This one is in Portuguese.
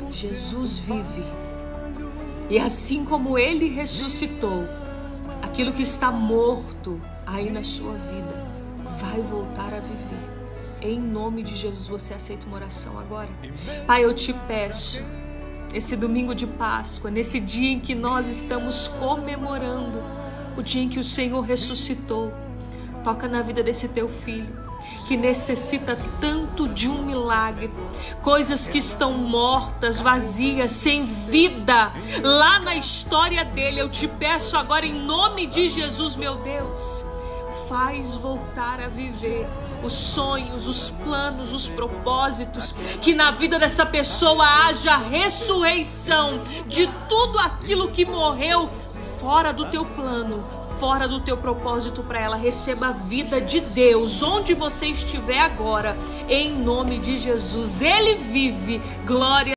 Jesus vive. E assim como Ele ressuscitou, aquilo que está morto aí na sua vida vai voltar a viver. Em nome de Jesus, você aceita uma oração agora? Pai, eu te peço, esse domingo de Páscoa, nesse dia em que nós estamos comemorando o dia em que o Senhor ressuscitou, toca na vida desse teu filho, que necessita tanto de um milagre, coisas que estão mortas, vazias, sem vida, lá na história dele. Eu te peço agora em nome de Jesus, meu Deus, faz voltar a viver os sonhos, os planos, os propósitos, que na vida dessa pessoa haja ressurreição de tudo aquilo que morreu fora do teu plano, fora do teu propósito para ela. Receba a vida de Deus onde você estiver agora, em nome de Jesus. Ele vive. Glória